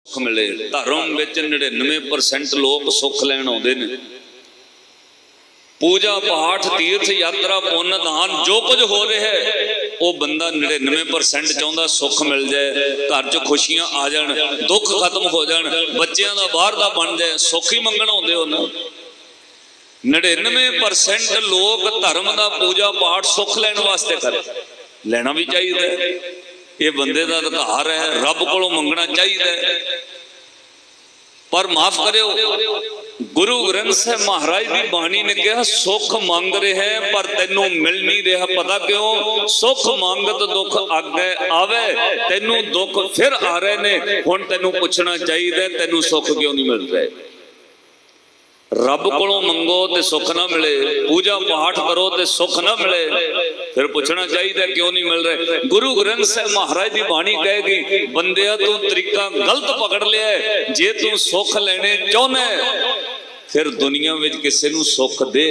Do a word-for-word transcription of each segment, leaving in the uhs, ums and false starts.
सुख मिले। धर्म विच निन्यानवे परसेंट लोग सुख लैन आउंदे ने। पूजा पाठ तीर्थ यात्रा पुण्य दान जो कुछ हो रहा है वो बंदा निन्यानवे परसेंट चाहता सुख मिल जाए, घर च खुशियां आ जान, दुख खत्म हो जान, बच्चों का बाहर का बन जाए, सुख ही मंगण आउंदे हो ना। निन्यानवे परसेंट लोग धर्म का पूजा पाठ सुख लैण वास्ते कर लेना भी चाहिए, ये बंदे का अधिकार है, रब कोलों मंगना चाहिए। पर माफ करो, गुरु ग्रंथ साहिब महाराज की बाणी ने कहा सुख मंग रहे है पर तेनू मिल नहीं रहा। पता क्यों? सुख मंगत दुख अगे आवे, तेनू दुख फिर आ रहे ने। हुण तेनू पूछना चाहिए तेनू सुख क्यों नहीं मिल रहे? रब कोलों मंगो ते सुख ना मिले, पूजा पाठ करो ते सुख ना मिले, फिर पूछना चाहिए क्यों नहीं मिल रहे। गुरु ग्रंथ साहिब महाराज की बाणी कहेगी बंदिया तू तरीका गलत पकड़ लिया है। जे तू सुख लेने चाहना फिर दुनिया में किसी नू सुख दे,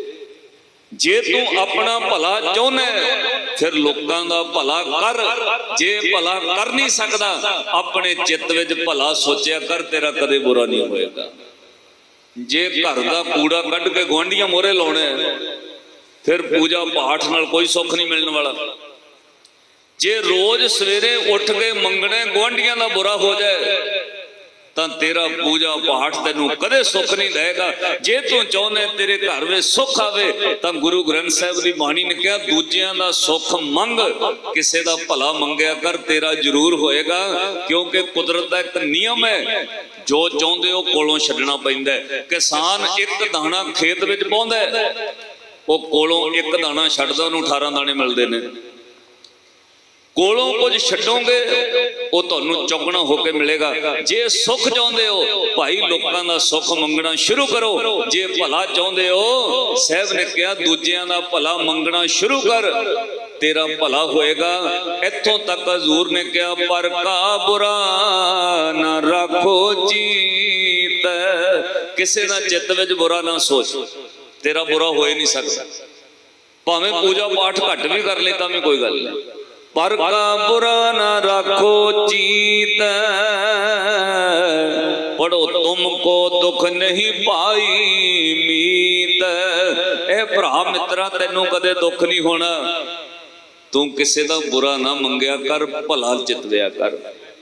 जे तू अपना भला चाहना फिर लोगों का भला कर। जे भला कर नहीं सकता अपने चित्त विच भला सोचिया कर, तेरा कदे बुरा नहीं होएगा। जे घर का कूड़ा कढ़ के गुआंढियां मोहरे लाने फिर पूजा पाठ नाल कोई सुख नहीं मिलने वाला। जे रोज सवेरे उठ के मंगने गुआंढियां का बुरा हो जाए तो तेरा पूजा पाठ तेनू कदे सुख नहीं देगा। जे तू चाहने तेरे घर में सुख आवे तो गुरु ग्रंथ साहिब की बाणी ने कहा दूजियां दा सुख मंग, किसी का भला मंगया कर, तेरा जरूर होएगा। क्योंकि कुदरत का एक नियम है, जो चाहते हो कोलों छड्डना पैंदा है। किसान एक दाना खेत विच पाउंदा है, वो कोलों एक दाना छड्डदा उहनूं अठारह दाने मिलते हैं। कोलों कुछ छड्डोगे वो तुहानूं चौगुना होकर मिलेगा। जे सुख चाहते हो भाई लोगों का सुख मंगना शुरू करो, जे भला चाहते हो साहब ने कहा दूजियां दा भला मंगना शुरू कर, तेरा भला होएगा। इत्थों तक हजूर ने कहा पर का बुरा ना रखो जीत, किसी का चित्त विच बुरा ना सोच, तेरा बुरा हो ही नहीं सकता। भावें पूजा पाठ घट भी कर ले तां भी कोई गल नहीं, पर का बुरा ना रखो जीत। पढ़ो तुमको दुख नहीं पाई मीत, ए भरा मित्रा तेनों कदे दुख नहीं होना। तू किसी का बुरा ना मंगया कर, भला चितविया कर।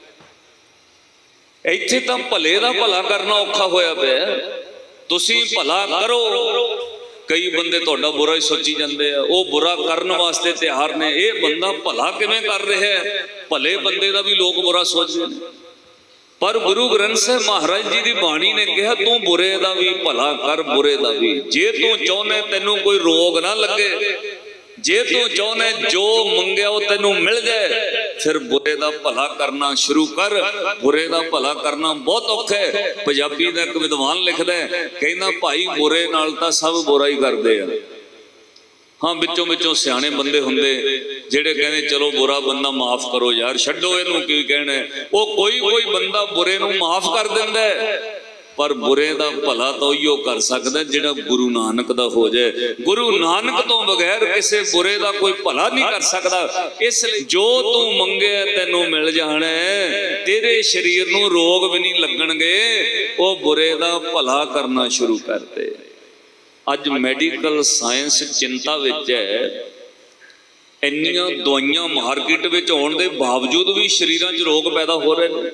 इत्थे तां भले दा भला करना औखा होया पिया। तुसीं भला करो, कई बंदे तुहाडा बुरा ही सोची जाते हैं, वो बुरा करने वास्ते तैयार ने। ये बंदा भला किवें कर रहा है? भले बंदे का भी लोग बुरा सोचते हैं। पर गुरु ग्रंथ साहिब महाराज जी की बाणी ने कहा तू बुरे का भी भला कर, बुरे का भी। जे तू चाहना तेनों कोई रोग ना लगे, जे तू चाहना जो मंगया वो तेनों मिल जाए, फिर बुरे का भला करना शुरू कर। बुरे का भला करना बहुत औखा है। पंजाबी का एक विद्वान लिखता है, कहना भाई बुरे नाल तां सब बुरा ही करते हैं। हाँ बिचों बिचों सियाने बंदे हुंदे जेड़े कहने चलो बुरा बंदा माफ करो यार, छड्डो इहनूं की कहना है। वो कोई कोई बंदा बुरे नूं माफ कर दिंदा है, पर बुरे का भला तो उहिओ कर सकदा जिहड़ा गुरु नानक दा हो जाए। गुरु नानक तो बगैर किसी बुरे का कोई भला नहीं कर सकता। इसलिए जो तू मंगे तेनों मिल जाना है, तेरे शरीर नूं रोग भी नहीं लगणगे, वो बुरे का भला करना शुरू करते। अज मैडिकल साइंस चिंता विच है, इन्नियां दवाइयां मार्केट विच आउण दे बावजूद भी शरीरां च रोग पैदा हो रहे हैं।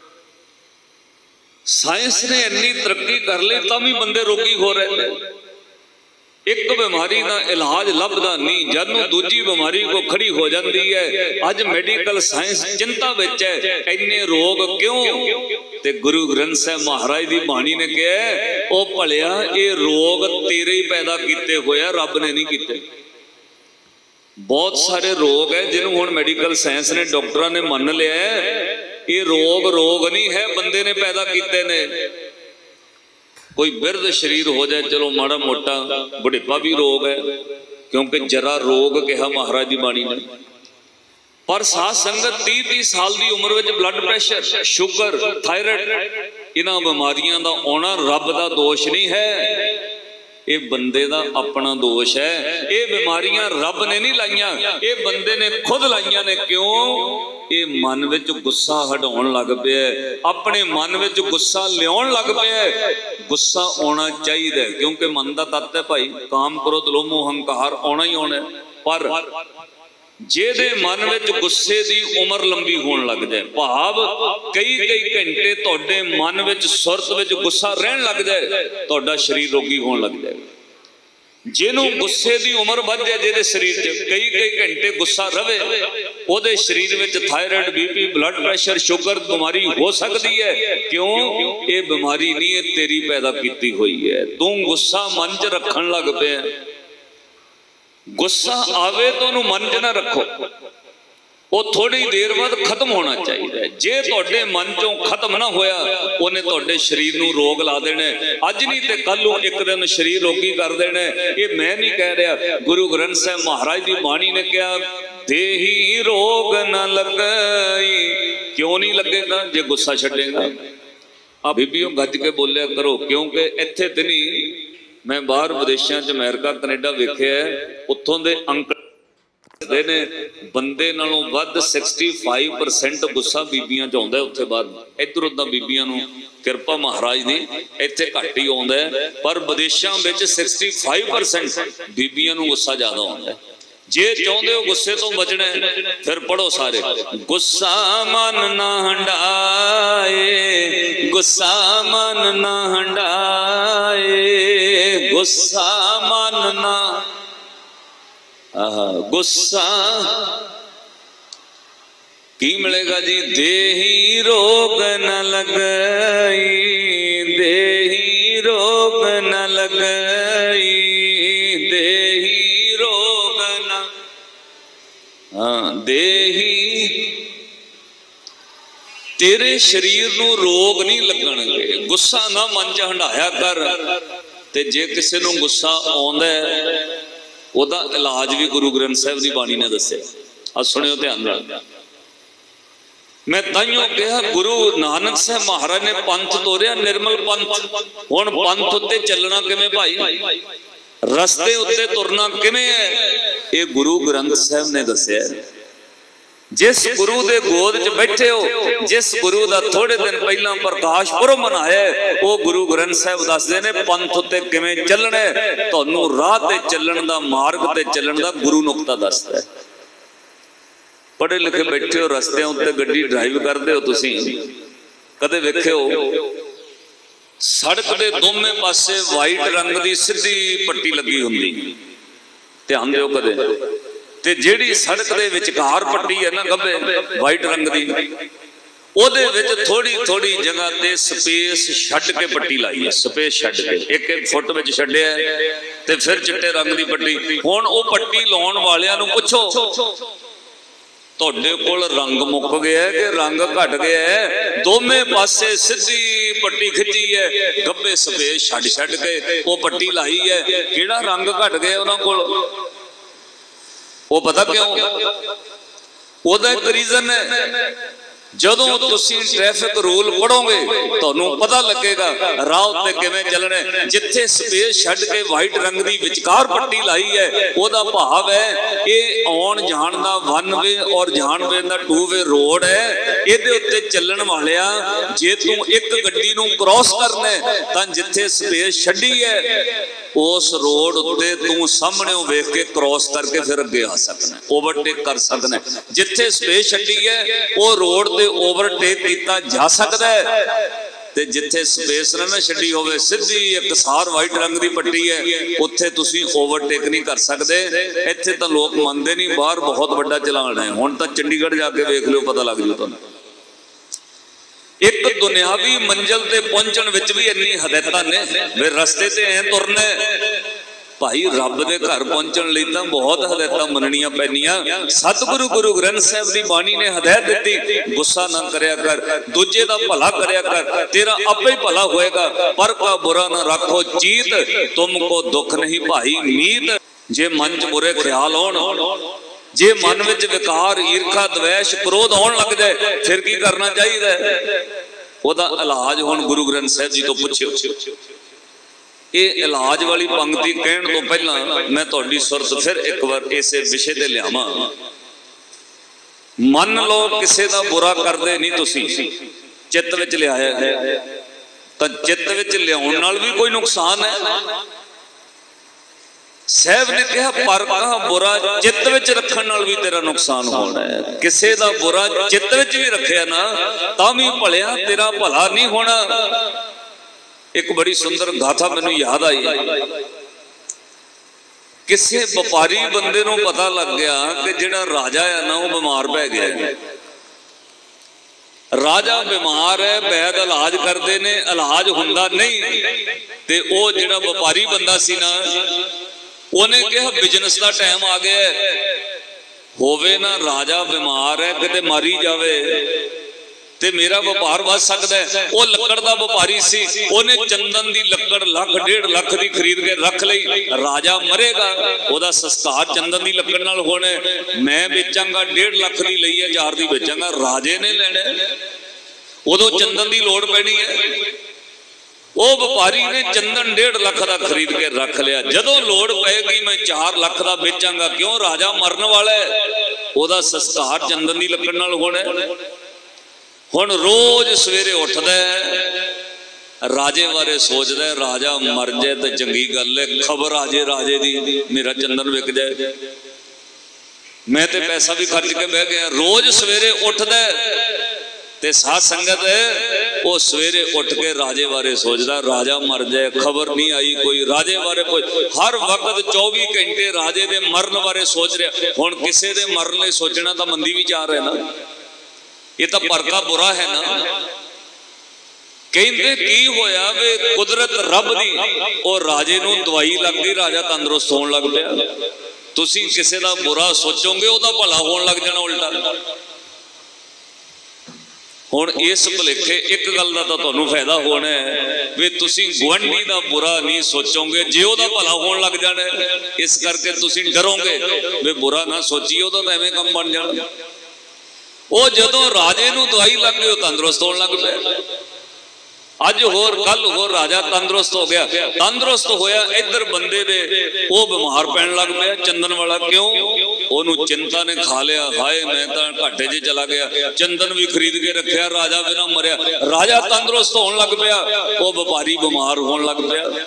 साइंस ने इन्नी तरक्की कर ली तां भी बंदे रोगी हो रहे हैं। एक बीमारी का इलाज लभदा नहीं, जदों दूजी बीमारी को खड़ी हो जाती है। अज मेडिकल साइंस चिंता विच है, इन्ने रोग क्यों? ते गुरु ग्रंथ साहिब महाराज की बाणी ने कहा ओ भलिया ये रोग तेरे ही पैदा किए हुए, रब ने नहीं किए। बहुत सारे रोग है जिन्होंने हुण मेडिकल साइंस ने डॉक्टरों ने मान लिया है ये रोग रोग नहीं है, बंदे ने पैदा किए ने। कोई बिरध शरीर हो जाए चलो माड़ा मोटा, बुढ़ेपा भी रोग है, क्योंकि जरा रोग कहा महाराज की बाणी ने। पर साध संगत तीस तीस साल की उम्र में ब्लड प्रेशर, शुगर, थायराइड, इन्हां बीमारियां दा आउणा रब दा दोष नहीं है। ये बंदे दा अपना दोष है। ये बीमारियां रब ने नहीं लाइया, ये बंदे ने खुद लाइया ने। क्यों? ये मन विच गुस्सा हटाउण लग पिया, अपने मन विच गुस्सा लियाउण लग पिया। गुस्सा आना चाहिए क्योंकि मन का तत्त है भाई, काम क्रोध लोभ मोह हंकार आना ही आना। पर जेदे मन विच गुस्से दी उम्र लंबी होण लग जाए, भाव कई कई घंटे तुहाडे मन विच सुरत विच गुस्सा रहन लग जाए, तुहाडा शरीर रोगी होण लग जाए। जिन्हों गुस्से की उम्र बढ़ जाए, जिहदे शरीर च कई कई घंटे गुस्सा रवे, उहदे शरीर विच thyroid BP blood pressure sugar बीमारी हो सकती है। क्यों? ये बीमारी नहीं है तेरी पैदा की हुई है, तू गुस्सा मन च रखन लग पिया। गुस्सा आवे तो उन्होंने मन च ना रखो, वो थोड़ी देर बाद खत्म होना चाहिए। जे तुहाडे मन चों खत्म ना होया, उन्हें तुहाडे शरीर नूं रोग ला देने। अज नहीं तो कल एक दिन शरीर रोगी कर देने। ये मैं नहीं कह रहा, गुरु ग्रंथ साहिब महाराज की बाणी ने कहा, देही रोग न लगई। क्यों नहीं लगेगा? जे गुस्सा छड्डेगा। आ बीबियों गज के बोलिया करो, क्योंकि इत्थे ते नहीं, मैं बाहर विदेशों च अमेरिका कनेडा वेखिया, उत्थों दे अंक ने बंदे नालों वध पैंसठ परसेंट गुस्सा बीबियां च आउंदा उत्थे बाहर। इधर उधर बीबियां नूं किरपा महाराज दी इत्थे घट ही आउंदा है, पर विदेशों में पैंसठ परसेंट बीबियां नूं गुस्सा ज्यादा आउंदा है। जे चाहते हो गुस्से तो बचना फिर पढ़ो सारे, गुस्सा मन ना हंडाए, गुस्सा मन ना हंडाए, गुस्सा मन ना गुस्सा की मिलेगा जी? देही रोग न लगई, देही रोग न लगई, देही रोग न, हाँ देही, तेरे शरीर नूं रोग नहीं लगणगे। गुस्सा ना मन च हंडाया कर। ते जे किसी नूं गुस्सा आउंदा है, ਉਹਦਾ इलाज भी गुरु ग्रंथ साहिब की बाणी ने दस्या। आ सुनियो ध्यान नाल। मैं ताइयों कहा, गुरु नानक साहब महाराज ने पंथ तोरिया, निर्मल पंथ। हुण पंथ उत्ते चलना किवें भाई? रस्ते उत्ते तुरना किवें है? ये गुरु ग्रंथ साहिब ने दस्या। जिस गुरु दे गोद च बैठे हो, जिस गुरु दा थोड़े दिन पहला प्रकाश पुरब मनाया, वो गुरु ग्रंथ साहिब दसदे ने पंथ उत्ते किवें चलना है। तुहानूं राह ते चलण दा, मार्ग ते चलण दा गुरु नुक्ता दसदा है। पढ़े लिखे बैठे हो, रस्तियां उत्ते गड्डी ड्राइव करदे हो, तुसीं कदे वेखे हो सड़क दे दोवें पासे वाइट रंग दी सीधी पट्टी लगी हुंदी? ध्यान दिओ कदे। ते जेड़ी सड़क दे विचकार पट्टी है ना गब्बे वाइट रंग दी, ओदे विच थोड़ी थोड़ी जगह ते स्पेस छड्ड के पट्टी लाई है। स्पेस छड्ड के एक एक फुट विच छड्डिया ते फिर चिट्टे रंग दी पट्टी। हुण ओ पट्टी लाउण वालियां नूं पुछो, तुहाडे कोल रंग मुक गया है कि रंग घट गया है? दोवें पासे सीधी पट्टी खिंची है, गब्बे स्पेस छड्ड छड्ड के ओ पट्टी लाई है। किहड़ा रंग घट गया उन्हां कोल? वो पता क्यों? ओदा एक रीजन है। जदों तुसीं ट्रैफिक रूल पढ़ोगे तुहानूं पता लगेगा राह उत्ते किवें चलना। जिथे स्पेस छड्ड के वाइट रंग दी विचकार पट्टी लाई है, ओदा भाव है ये आउण जाण दा वन वे और जाण वे दा टू वे रोड है। इहदे उत्ते चलण वालिया, जे तूं एक गड्डी नूं क्रॉस करना है तां जिथे स्पेस छड्डी है उस रोड उत्ते तू सामने वेख के क्रॉस करके फिर अगे आ सकना, ओवरटेक कर सकना। जिथे स्पेस छड्डी है वो रोड ते ओवरटेक किया जा सकता है, ते जिथे स्पेस ना ना छड्डी होवे सीधी एक सार वाइट रंग की पट्टी है, उत्थे तुसीं ओवरटेक नहीं कर सकते। इत्थे तां लोग मनदे नहीं, बाहर बहुत बड़ा चलान है। हुण तां चंडीगढ़ जाके वेख लो, पता लग जू तुहानूं। एक दुनियावी मंजिल ते पहुंचण विच भी इन्नी हदायतां ने वे रस्ते ते ऐ तुरना भाई। रब दे घर पहुंचण लई तां बहुत हदायतां मनणियां पैणियां। सतगुरु गुरु ग्रंथ साहिब दी बाणी ने हदायत दित्ती, गुस्सा ना करया कर, दूजे दा भला करया कर, तेरा आपे ही भला होएगा। पर का बुरा ना रखो चीत, तुमको दुख नहीं भाई मीत। जे मन च बुरे ख्याल होण, जे मन विच विकार ईर्खा द्वेष क्रोध आउण लग जाए, फिर की करना चाहिए? ओदा इलाज हुण गुरु ग्रंथ साहिब जी तो पुछियो। ये इलाज वाली पंक्ति कहण तो पहला मैं तुहाडी सुरत फिर एक बार इसे विषय ते लियावां। मन लो किसी का बुरा करदे नहीं तुसीं, चित्त विच लिआया है तो चित्त विच लिआउण नाल भी कोई नुकसान है। साहब ने कहा पर कहा बुरा चित्त विच रखण नाल भी तेरा नुकसान होना है। किसी का बुरा चित्त विच भी रखिया ना तां भी भलिया तेरा भला नहीं होना। एक बड़ी सुंदर गाथा मैनूं याद आई। किसी व्यापारी बंदे नूं पता लग गया कि जिहड़ा राजा है ना वो बीमार पै गया। राजा बीमार है, वैद इलाज करते ने, इलाज हुंदा नहीं ते ओ जिहड़ा व्यापारी बंदा सी ना उन्हें कहा बिजनेस का टाइम आ गया, होवे ना राजा बीमार है किते मारी जावे ते मेरा व्यापार बच सकता है। वो लकड़ का व्यापारी सी, उन्हें चंदन की लकड़ लख डेढ़ लख की खरीद के रख ली। राजा मरेगा ओदा संस्कार चंदन की लकड़ नाल होना, मैं बेचांगा डेढ़ लख की लई है, चार की बेचांगा, राजे ने लेना। उदों चंदन की लोड़ पैनी है। वो व्यापारी ने चंदन डेढ़ लख का खरीद के रख लिया। जदों लोड़ पैगी मैं चार लख का बेचांगा, क्यों राजा मरन वाला है, ओदा संस्कार चंदन की लकड़ नाल होना। हुण रोज सवेरे उठदा राजे बारे सोचदा, राजा मर जाए तो चंगी गल है, खबर आ जाए राजे दी, मेरा चंदन विक जाए, मैं तो पैसा भी खर्च के बह गया। रोज सवेरे उठदा ते साध संगत है वो सवेरे उठ के राजे बारे सोचदा, राजा मर जाए, खबर नहीं आई कोई राजे बारे, कोई हर वक्त चौबी घंटे राजे दे मरन बारे सोच रहा। हुण किसी दे मरन लई सोचना तो मंदी विचार है ना, ये तो परका बुरा है ना। कहते की होया वे कुदरत रब दी, और राजे नूं दवाई लग गई, राजा तंदुरुस्त होण लग पिया। तुसीं किसी दा बुरा सोचोगे ओदा भला होण लग जाना उल्टा। हुण इस भुलेखे एक गल दा तां तुहानूं फायदा होना है वे तुसीं गुआंढी दा बुरा नहीं सोचोगे जे ओदा भला होण लग जाना। इस करके तुसीं डरोगे वे बुरा ना सोचीए, ओदा तां एवें काम बन जाना। वो जदों राजे नूं दवाई लग गई तंदुरुस्त होने लग पिया। अज होर कल होर राजा तंदुरुस्त हो गया, तंदुरुस्त होया इधर बंदे दे वो बीमार पैण लग पिया चंदन वाला। क्यों? ओनू चिंता ने खा लिया, हाय मैं तो घाटे च चला गया, चंदन भी खरीद के रखिया, राजा बिना मरिया। राजा तंदुरुस्त होने लग पिया, वो व्यापारी बीमार होने लग पिया।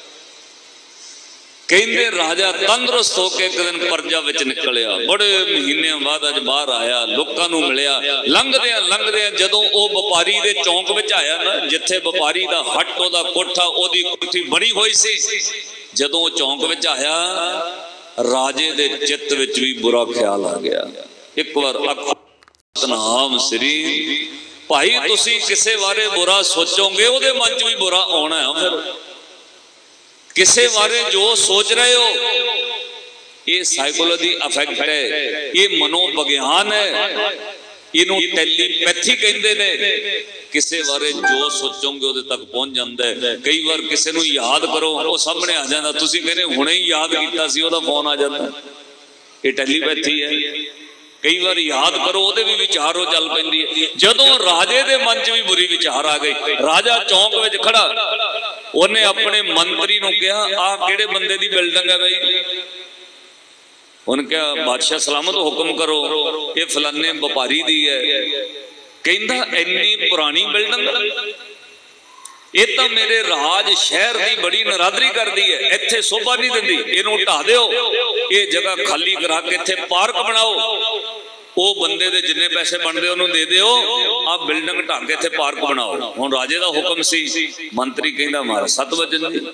कहते राजा तंदुरुस्त होके एक दिन परजा विच निकलिया, बड़े महीने बाद अज बाहर आया, लोकां नूं मिलिया। लंघदिया लंघदिया जदों ओ व्यापारी दे चौंक विच आया ना, जिथे व्यापारी दा हट ओदा कोठा ओदी कोठी बनी हुई सी, जदों चौंक विच आया राजे दे चित्त विच भी बुरा ख्याल आ गया। एक बार सतनाम श्री भाई, तुसीं किसे बारे बुरा सोचोगे ओदे मन च भी बुरा आउणा है। फिर किसे बारे जो सोच रहे हो ये साइकोलॉजी अफेक्ट है, ये मनोविज्ञान है, इनू टेलीपैथी कहते हैं। किसे बारे जो सोचोगे उहदे तक पहुंच जाता है। कई बार किसी नूं याद करो वो सामने आ जाता, तुसीं कहने हुणे ही याद किया सी, उहदा फोन आ जाता, ये टेलीपैथी है। कई बार याद करो उहदे भी विचार हो चल पैंदी है। जदों राजे दे मन च भी बुरी विचार आ गई, राजा चौंक विच खड़ा, उन्हें अपने मंत्री नूं कहा आ किहड़े बंदे दी बिल्डिंग है बई? उन्हें कहा बादशाह सलामत हुक्म करो, ये फलाने व्यापारी दी है। कहंदा इन्नी पुरानी बिल्डिंग, ये तो मेरे राज शहर की बड़ी नरादरी करती है, इत्थे शोभा नहीं दिंदी, इनू ढा दिओ, ये जगह खाली करा के इत्थे पार्क बनाओ, वो बंदे दे जिन्ने पैसे बनते उन्होंने दे दिओ, आ बिल्डिंग ढा के इत्थे पार्क बनाओ। हुण राजे दा हुक्म सी, मंत्री कहंदा मारा सत वजन दी।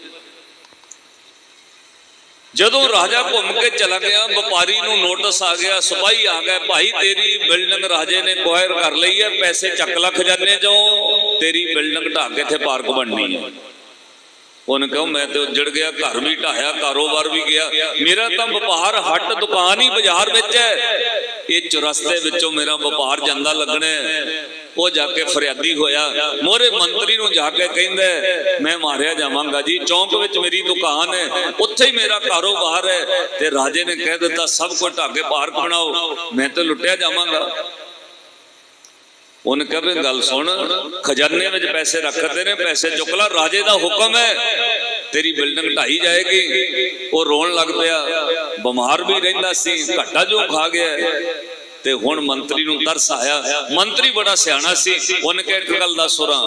जदों राजा घूम के चला गया, व्यापारी नूं नोटिस आ गया, सिपाही आ गए, भाई तेरी बिल्डिंग राजे ने क्वायर कर ली है, पैसे चक ला खजाने चो, तेरी बिल्डिंग ढा के इत्थे पार्क बननी है। उन्हें कहो मैं तो उजड़ गया, घर भी ढाया, कारोबार भी गया, मेरा तो व्यापार हट दुकान ही बाजार विच है, ये चौरस्ते विचों मेरा व्यापार जांदा लगना है। वो जाके फरियादी होया, मोरे मंत्री नूं जाके कहंदा मैं मारिया जावांगा जी, चौंक विच मेरी दुकान है, उत्थे ही मेरा कारोबार है, ते राजे ने कह दिता सब कुछ ढा के पार्क बनाओ, मैं तो लुटिया जावांगा। उन्हें कहा गल सुन, खजाने में पैसे रखते ने, पैसे चुक ला, राजे का हुक्म है। तेरी बिल्डिंग ढाई जाएगी। वो रोन लग पिया, बीमार भी रहिंदा सी, घाटा जो खा गया। ते हुण मंत्री नूं तरस आया। मंत्री बड़ा सियाणा सी, उन्हें कहा एक गल दस सुरा,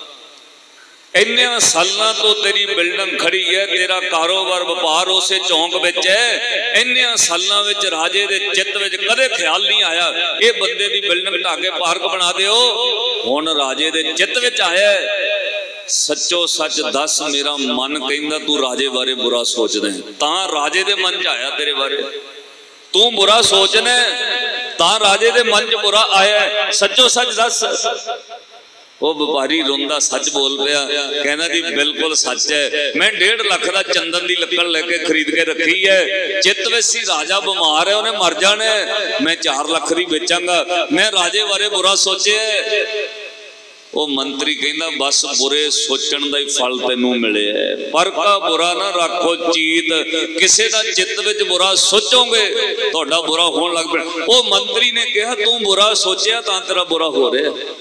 इन्नियां सालां तो तेरी बिल्डिंग खड़ी है, तेरा कारोबार व्यापार उस चौंक विच है, इन्नियां सालां विच राजे दे चित्त विच कदे ख्याल नहीं आया ये बंदे दी बिल्डिंग ढा के पार्क बना दिओ। हुण राजे दे चित्त विच आया, सच्चो सच दस, मेरा मन कहंदा तू राजे बारे बुरा सोचदा है, तां राजे दे मन च आया तेरे बारे। तू बुरा सोचना तां राजे दे मन च बुरा आया, सच्चो सच दस। वो व्यापारी रोंदा सच बोल पिया, कहना जी बिल्कुल सच है, मैं डेढ़ लाख का चंदन की लकड़ लेके खरीद के रखी है, चित वैसी राजा बीमार है, उन्हें मर जाना है, मैं चार लाख की बेचांगा, मैं राजे बारे बुरा सोचे। वो मंत्री कहना बस बुरे सोचण दा ही फल तेनू मिले है, पर का बुरा ना रखो चीत, किसी का चित्त विच बुरा सोचोगे तुहाडा बुरा होण लग पैना। वो मंत्री ने कहा तू बुरा सोचिया तां तेरा बुरा हो रहा है,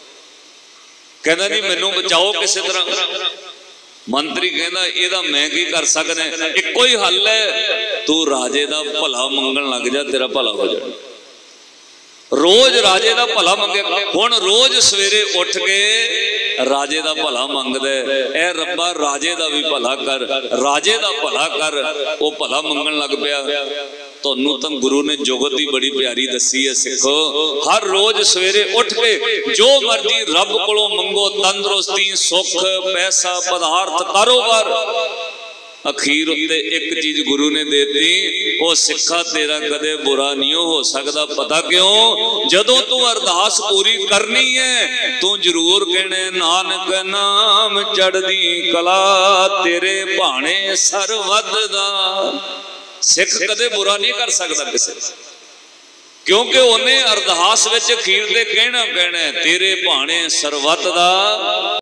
कहना जी मैनू बचाओ किसी तरह। मंत्री कहना इहदा मैं की कर सकदा, इक्को ही हल है, तू राजे दा भला मंगण लग जा, तेरा भला हो जाए। रोज राजे दा भला मंगे, हुण रोज सवेरे उठ के राजे दा भला मंगदा, ऐ रब्बा राजे दा भी भला कर, राजे दा भला कर। वो भला मंगण लग पिया। तुहानू तो गुरु ने जुगत ही बड़ी प्यारी दसी है सिखो, हर रोज सवेरे उठ के जो मर्जी रब कोलों मंगो, तंदुरुस्ती, सुख, पैसा, पदार्थ, कारोबार। अखीर उत्ते एक चीज गुरु ने देती, वो सिखा तेरा कदे बुरा नहीं हो सकता। पता क्यों? जदों तू अरदास पूरी करनी है तू जरूर कहने नानक नाम चढ़दी कला, तेरे भाणे सर वधदा। सिख कदे बुरा नहीं कर सकता किसी, क्योंकि उन्हें अरदास विच अखीर ते कहना कहना तेरे भाणे सरवत दा।